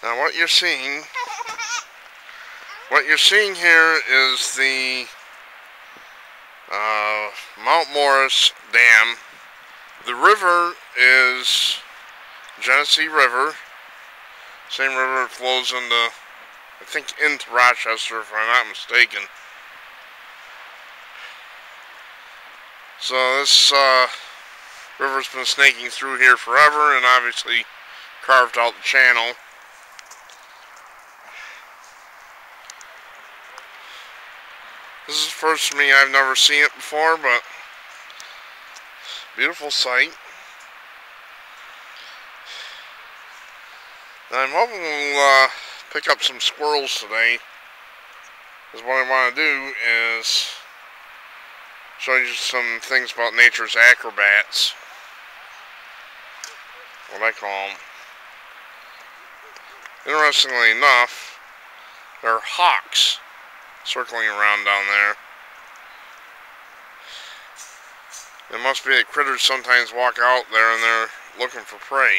Now what you're seeing here is the Mount Morris Dam. The river is Genesee River, same river that flows into, I think, into Rochester, if I'm not mistaken. So this river's been snaking through here forever, and obviously carved out the channel. This is first for me. I've never seen it before, but beautiful sight. And I'm hoping we'll pick up some squirrels today, because what I want to do is show you some things about nature's acrobats, what I call them. Interestingly enough, there are hawks circling around down there. It must be that critters sometimes walk out there and they're looking for prey.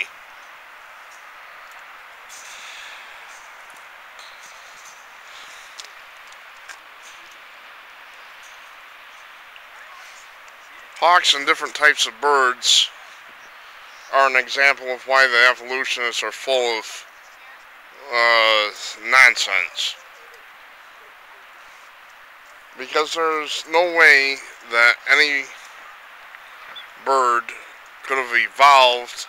Hawks and different types of birds are an example of why the evolutionists are full of nonsense. Because there's no way that any bird could have evolved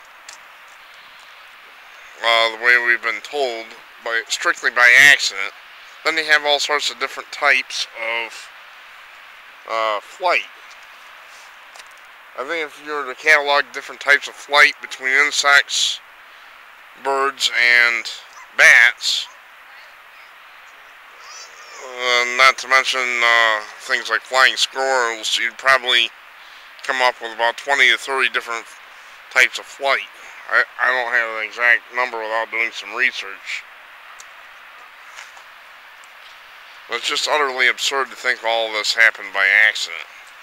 the way we've been told, strictly by accident. Then you have all sorts of different types of flight. I think if you were to catalog different types of flight between insects, birds, and bats, not to mention things like flying squirrels, you'd probably come up with about 20 to 30 different types of flight. I don't have an exact number without doing some research. But it's just utterly absurd to think all of this happened by accident.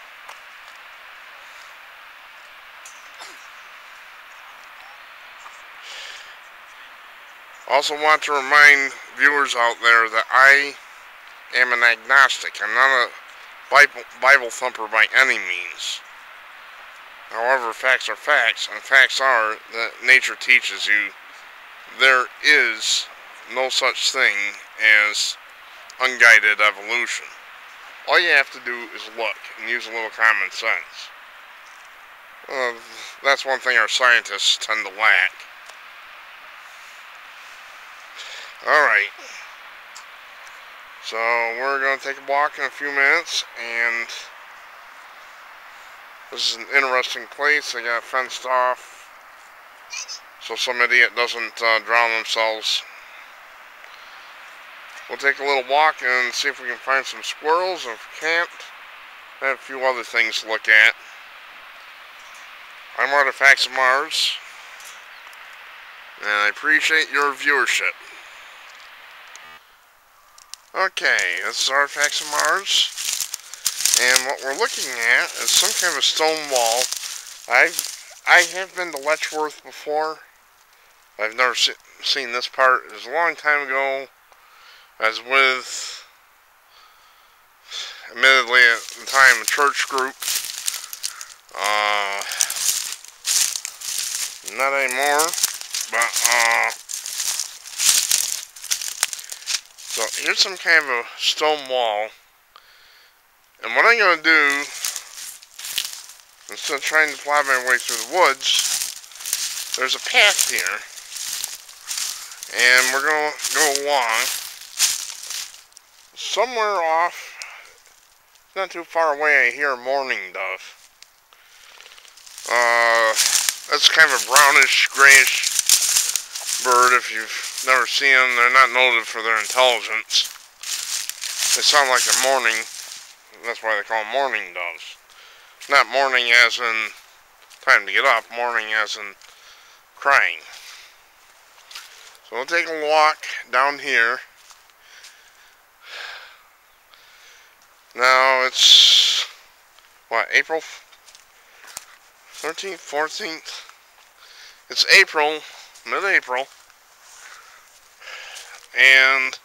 Also want to remind viewers out there that I am an agnostic. I'm not a Bible thumper by any means. However, facts are facts, and facts are that nature teaches you there is no such thing as unguided evolution. All you have to do is look and use a little common sense. That's one thing our scientists tend to lack. Alright, so we're going to take a walk in a few minutes, and this is an interesting place. They got fenced off so some idiot doesn't drown themselves. We'll take a little walk and see if we can find some squirrels, and if we can't, I have a few other things to look at. I'm Artifacts of Mars, and I appreciate your viewership. Okay, this is Artifacts of Mars, and what we're looking at is some kind of a stone wall. I have been to Letchworth before. I've never seen this part. It was a long time ago. I was with, admittedly at the time, a church group. Not anymore, but so here's some kind of a stone wall, and what I'm going to do, instead of trying to plow my way through the woods, there's a path here, and we're going to go along. Somewhere off, not too far away, I hear a mourning dove. That's kind of a brownish, grayish bird. If you've never seen them, they're not noted for their intelligence. They sound like they're mourning. That's why they call them mourning doves. Not mourning as in time to get up, mourning as in crying. So we'll take a walk down here. Now it's, what, April 13th, 14th? It's April, mid-April. and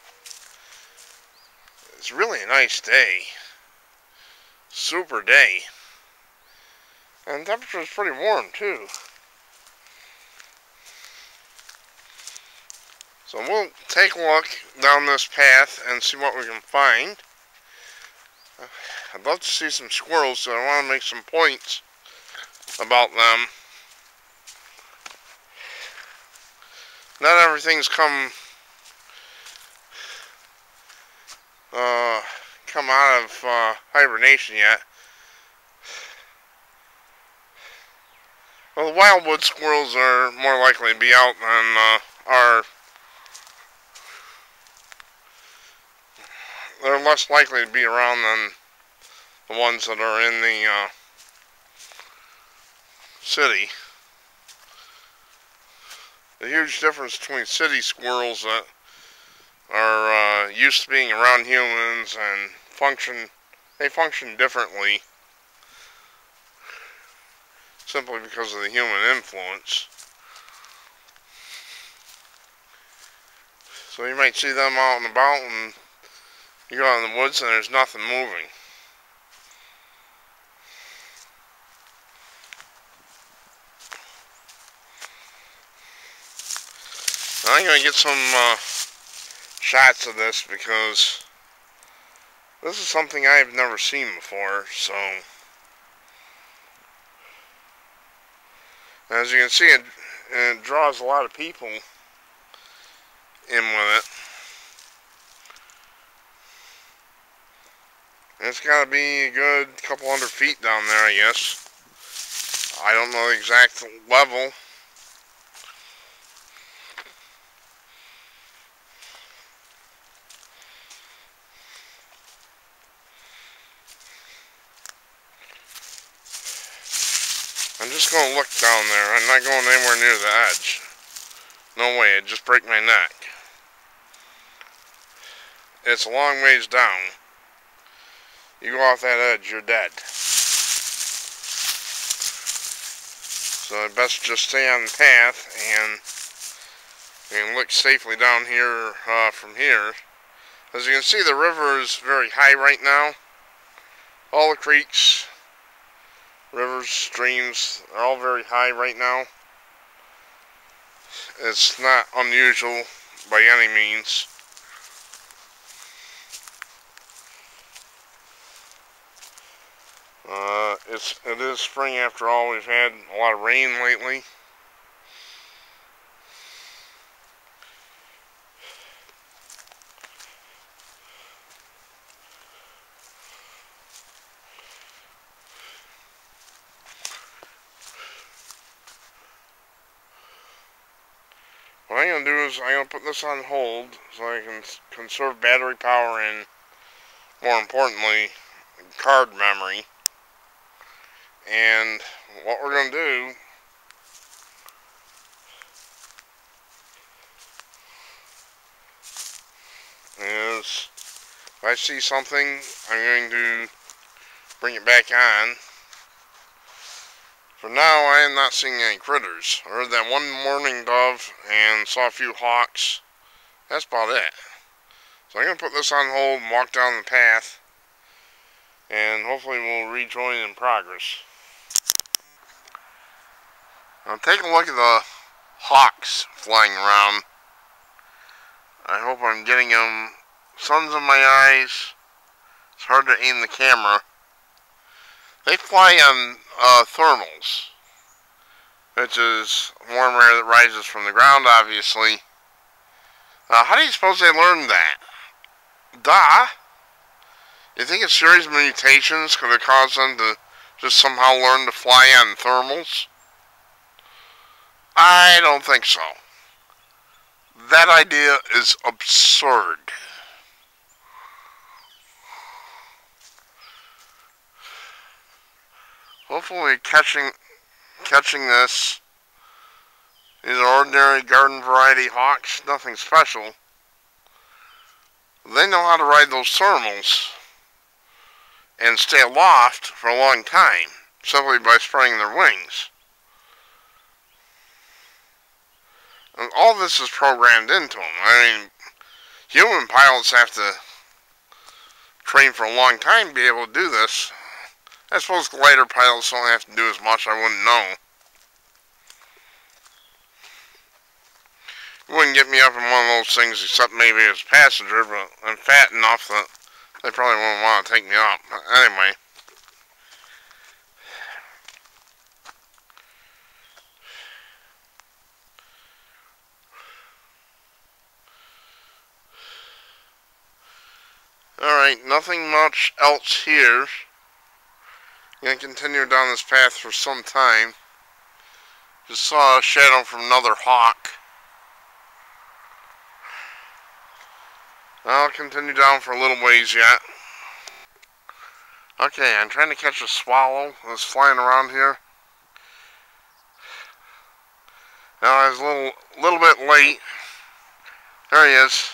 it's really a nice day. Super day. And the temperature is pretty warm too. So we'll take a look down this path and see what we can find. I'd love to see some squirrels, so I want to make some points about them. Not everything's come out of hibernation yet. Well, the wildwood squirrels are more likely to be out than they're less likely to be around than the ones that are in the city. The huge difference between city squirrels that are used to being around humans and they function differently simply because of the human influence. So you might see them out and about, and you go out in the woods and there's nothing moving. Now I'm going to get some shots of this because this is something I've never seen before. So as you can see, it draws a lot of people in with it. And it's got to be a good couple hundred feet down there, I guess. I don't know the exact level. I'm just going to look down there. I'm not going anywhere near the edge. No way, it'd just break my neck. It's a long ways down. You go off that edge, you're dead. So I best just stay on the path and look safely down here from here. As you can see, the river is very high right now. All the creeks, rivers, streams are all very high right now. It's not unusual by any means. It is spring after all. We've had a lot of rain lately. What I'm going to do is I'm going to put this on hold so I can conserve battery power and, more importantly, card memory. And what we're going to do is, if I see something, I'm going to bring it back on. For now, I am not seeing any critters. I heard that one mourning dove and saw a few hawks. That's about it. So I'm going to put this on hold and walk down the path, and hopefully we'll rejoin in progress. Now take a look at the hawks flying around. I hope I'm getting them. Sun's in my eyes. It's hard to aim the camera. They fly on thermals, which is warm air that rises from the ground, obviously. How do you suppose they learned that? Duh! You think a series of mutations could have caused them to just somehow learn to fly on thermals? I don't think so. That idea is absurd. Hopefully catching this. These are ordinary garden variety hawks, nothing special. They know how to ride those thermals and stay aloft for a long time, simply by spreading their wings. And all this is programmed into them. I mean, human pilots have to train for a long time to be able to do this. I suppose glider pilots don't have to do as much, I wouldn't know. You wouldn't get me up in one of those things except maybe as a passenger, but I'm fat enough that they probably wouldn't want to take me up. But anyway. Alright, nothing much else here. I'm going to continue down this path for some time. Just saw a shadow from another hawk. I'll continue down for a little ways yet. Okay, I'm trying to catch a swallow that's flying around here. Now I was a little bit late. There he is.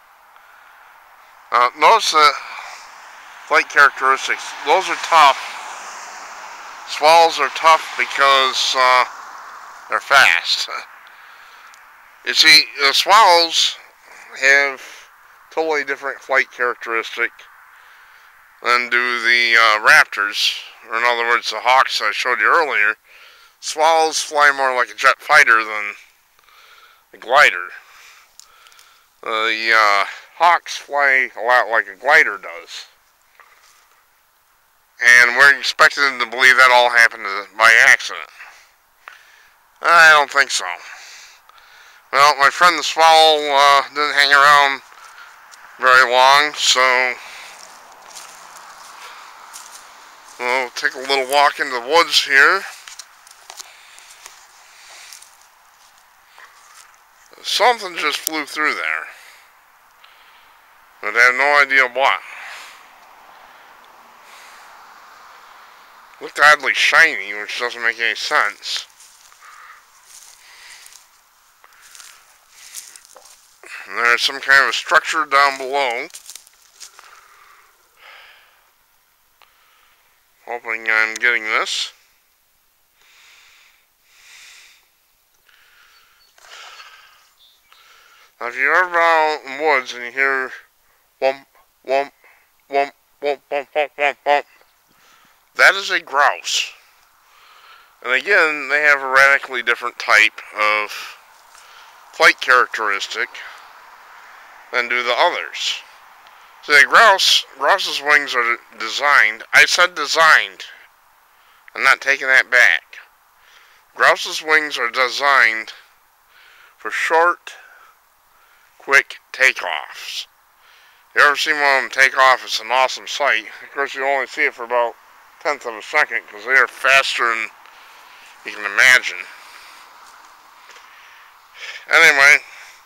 Notice the flight characteristics. Those are tough. Swallows are tough because they're fast. You see, the swallows have totally different flight characteristic than do the raptors, or in other words the hawks I showed you earlier. Swallows fly more like a jet fighter than a glider. The hawks fly a lot like a glider does. And we're expected to believe that all happened by accident. I don't think so. Well, my friend the swallow didn't hang around very long, so we'll take a little walk into the woods here. Something just flew through there, but I have no idea what. Looked oddly shiny, which doesn't make any sense. And there's some kind of a structure down below. Hoping I'm getting this. Now, if you're ever out in the woods and you hear whump, whump, whump, whump, whump, whump, whump, whump, that is a grouse. And again, they have a radically different type of flight characteristic than do the others. So the grouse's wings are designed, I said designed, I'm not taking that back. Grouse's wings are designed for short, quick takeoffs. If you ever seen one of them take off, it's an awesome sight. Of course, you only see it for about a tenth of a second because they are faster than you can imagine. Anyway,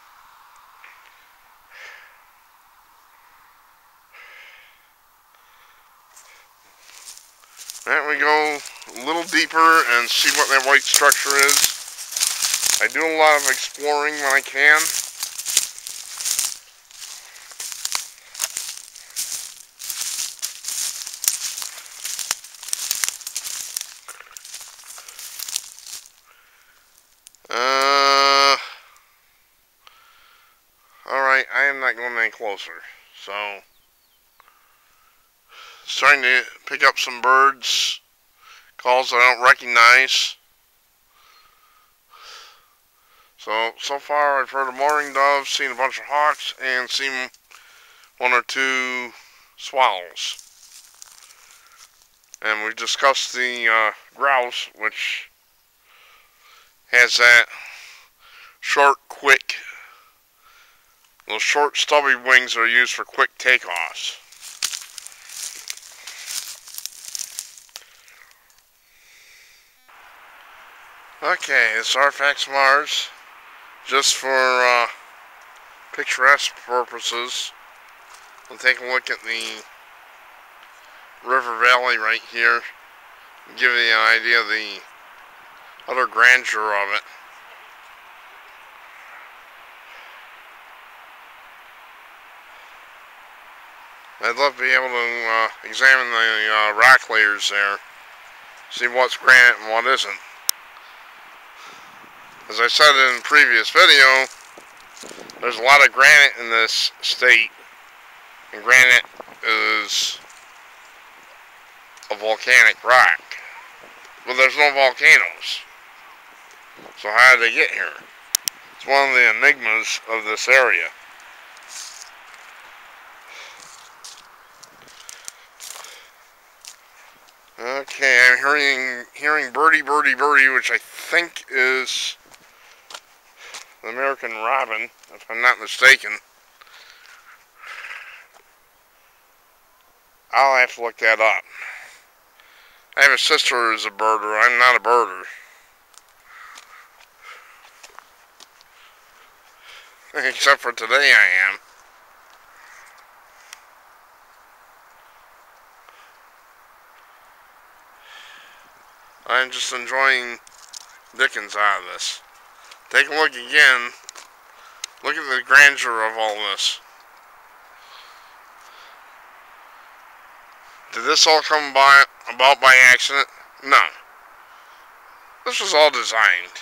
there we go a little deeper and see what that white structure is. I do a lot of exploring when I can. Alright, I am not going any closer, so starting to pick up some birds, calls I don't recognize. So far I've heard a mourning dove, seen a bunch of hawks, and seen one or two swallows. And we've discussed the grouse, which has that short, quick, those short, stubby wings that are used for quick takeoffs. Okay, this Arfax Mars, just for picturesque purposes. We'll take a look at the river valley right here and give you an idea of the utter grandeur of it. I'd love to be able to examine the rock layers there, see what's granite and what isn't. As I said in a previous video, There's a lot of granite in this state, and granite is a volcanic rock. But there's no volcanoes. So how did they get here? It's one of the enigmas of this area. Okay, I'm hearing birdie, birdie, birdie, which I think is the American robin, if I'm not mistaken. I'll have to look that up. I have a sister who's a birder. I'm not a birder. Except for today I am. I'm just enjoying Dickens out of this. Take a look again. Look at the grandeur of all this. Did this all come about by accident? No. This was all designed.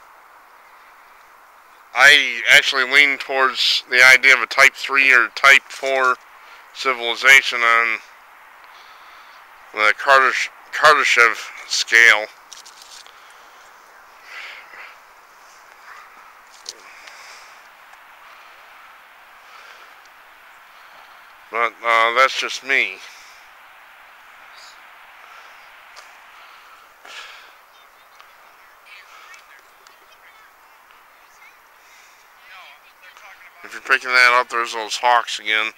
I actually lean towards the idea of a Type 3 or Type 4 civilization on the Kardashev scale. But that's just me. If you're picking that up, there's those hawks again.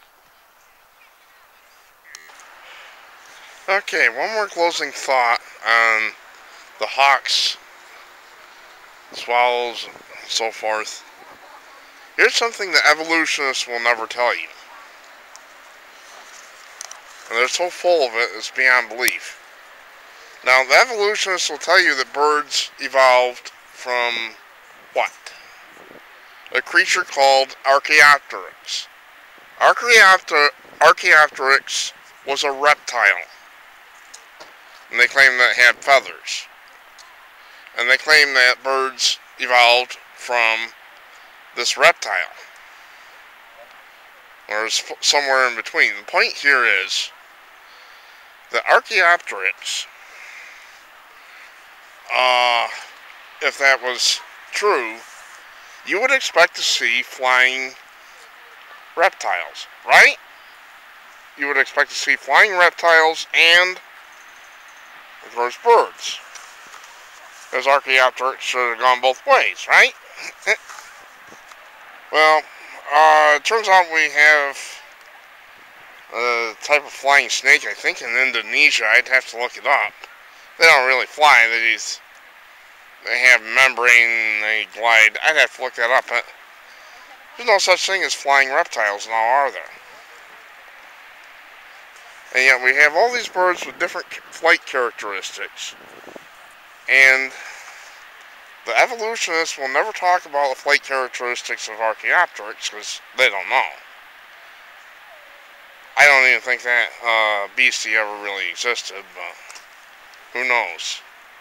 Okay, one more closing thought on the hawks, swallows, and so forth. Here's something that evolutionists will never tell you. And they're so full of it, it's beyond belief. Now, the evolutionists will tell you that birds evolved from what? A creature called Archaeopteryx. Archaeopteryx was a reptile. And they claim that it had feathers. And they claim that birds evolved from this reptile. Or somewhere in between. The point here is that Archaeopteryx, if that was true, you would expect to see flying reptiles, right? You would expect to see flying reptiles and, of course, birds. Because Archaeopteryx should have gone both ways, right? Well, it turns out we have a type of flying snake, I think, in Indonesia. I'd have to look it up. They don't really fly. They have membrane, they glide. I'd have to look that up. But there's no such thing as flying reptiles now, are there? And yet we have all these birds with different flight characteristics. And the evolutionists will never talk about the flight characteristics of Archaeopteryx because they don't know. I don't even think that beastie ever really existed, but who knows?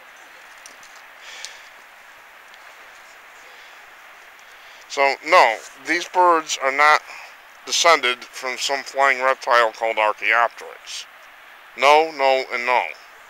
So, no, these birds are not descended from some flying reptile called Archaeopteryx. No, no, and no.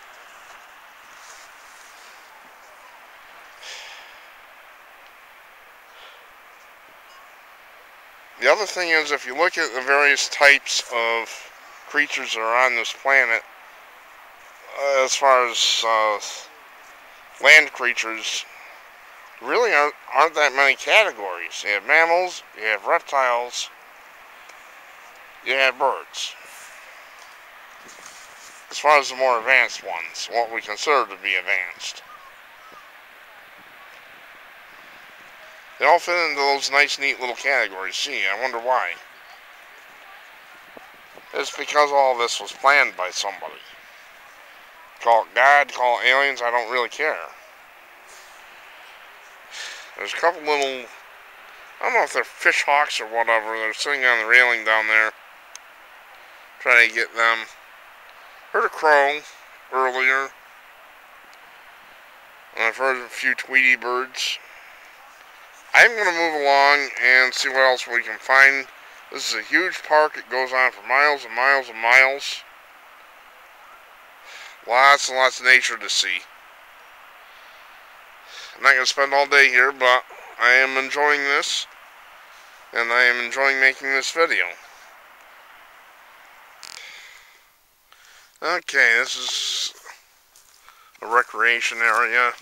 The other thing is, if you look at the various types of creatures that are on this planet, as far as land creatures, really aren't that many categories. You have mammals, you have reptiles, you have birds. As far as the more advanced ones, what we consider to be advanced. They all fit into those nice, neat little categories. Gee, I wonder why. It's because all this was planned by somebody. Call it God, call it aliens, I don't really care. There's a couple little, I don't know if they're fish hawks or whatever, they're sitting on the railing down there, trying to get them. Heard a crow earlier, and I've heard a few Tweety birds. I'm going to move along and see what else we can find. This is a huge park. It goes on for miles and miles and miles. Lots and lots of nature to see. I'm not going to spend all day here, but I am enjoying this. And I am enjoying making this video. Okay, this is a recreation area.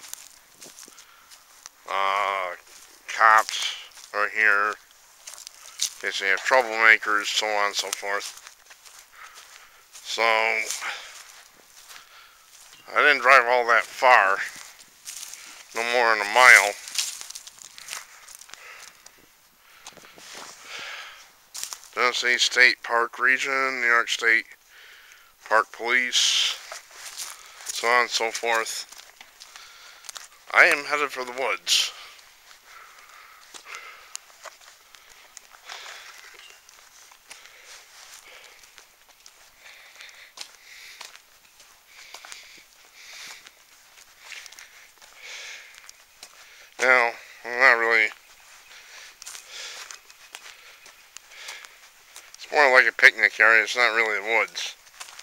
Cops are here. In case they have troublemakers, so on and so forth. So, I didn't drive all that far. No more than a mile. Tennessee State Park Region, New York State Park Police, so on and so forth. I am headed for the woods. Now, I'm not really... It's more like a picnic area, it's not really the woods.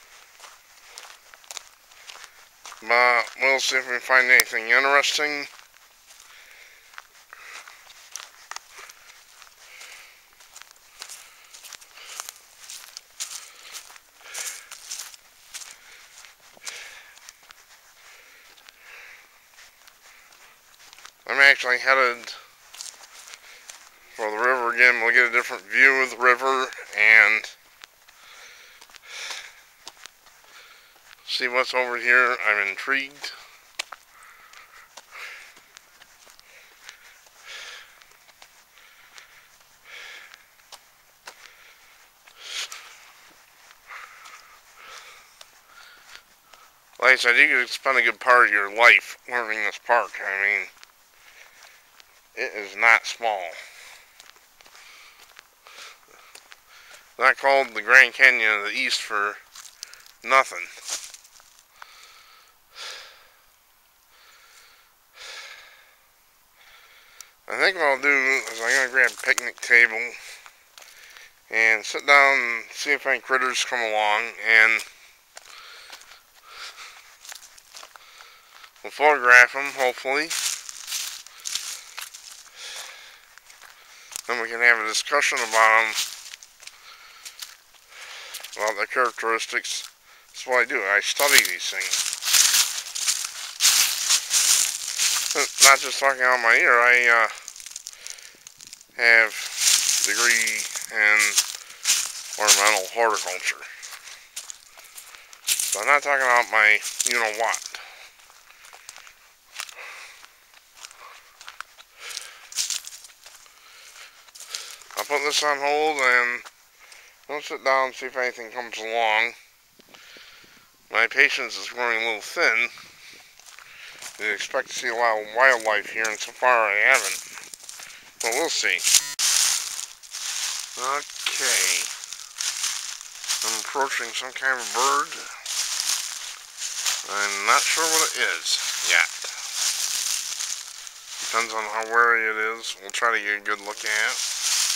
But we'll see if we can find anything interesting. I'm actually headed for the river again. We'll get a different view of the river and see what's over here. I'm intrigued. Like I said, you could spend a good part of your life learning this park. I mean, it is not small. It's not called the Grand Canyon of the East for nothing. I think what I'll do is I'm going to grab a picnic table and sit down and see if any critters come along, and we'll photograph them, hopefully. Then we can have a discussion about them, about their characteristics. That's what I do. I study these things. Not just talking out my ear. I have a degree in ornamental horticulture. So I'm not talking about my you-know-what. I'll put this on hold and we'll sit down and see if anything comes along. My patience is growing a little thin. I expect to see a lot of wildlife here, and so far I haven't. But we'll see. Okay. I'm approaching some kind of bird. I'm not sure what it is yet. Depends on how wary it is. We'll try to get a good look at it.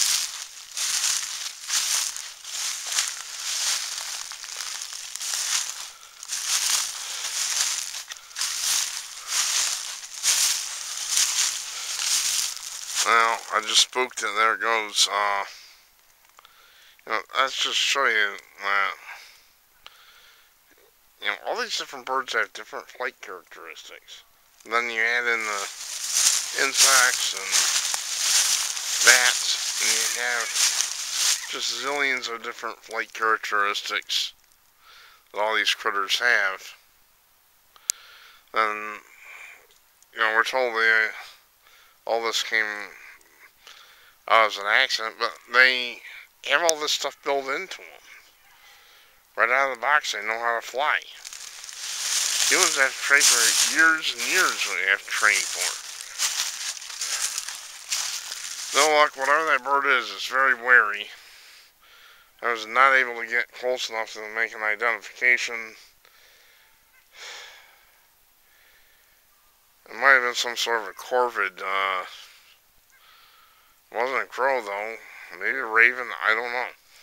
Well, I just spooked it. There it goes. Let's just show you that. All these different birds have different flight characteristics. And then you add in the insects and bats, and you have just zillions of different flight characteristics that all these critters have. Then, we're told all this came out as an accident, but they have all this stuff built into them. Right out of the box, they know how to fly. Humans have to train for years and years what you have to train for. No luck, whatever that bird is, it's very wary. I was not able to get close enough to make an identification. It might have been some sort of a corvid Wasn't a crow though. Maybe a raven. I don't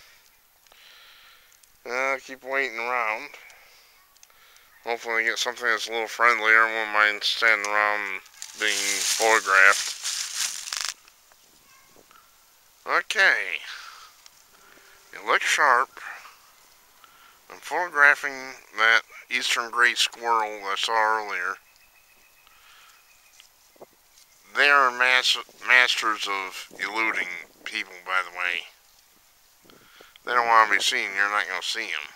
know. I'll keep waiting around. Hopefully get something that's a little friendlier. I won't mind standing around being photographed. Okay. It looks sharp. I'm photographing that eastern gray squirrel I saw earlier. They are masters of eluding people, by the way. They don't want to be seen. You're not going to see them.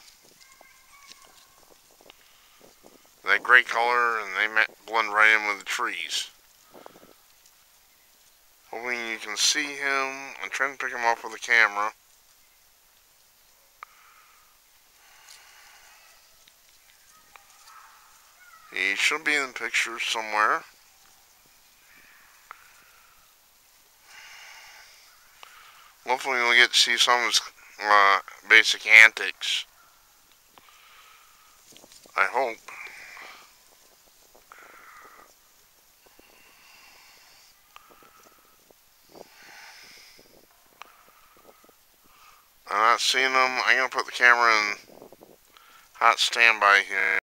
That gray color, and they blend right in with the trees. Hoping you can see him. I'm trying to pick him up with the camera. He should be in the picture somewhere. Hopefully we'll get to see some of his basic antics. I hope. I'm not seeing him. I'm going to put the camera in hot standby here.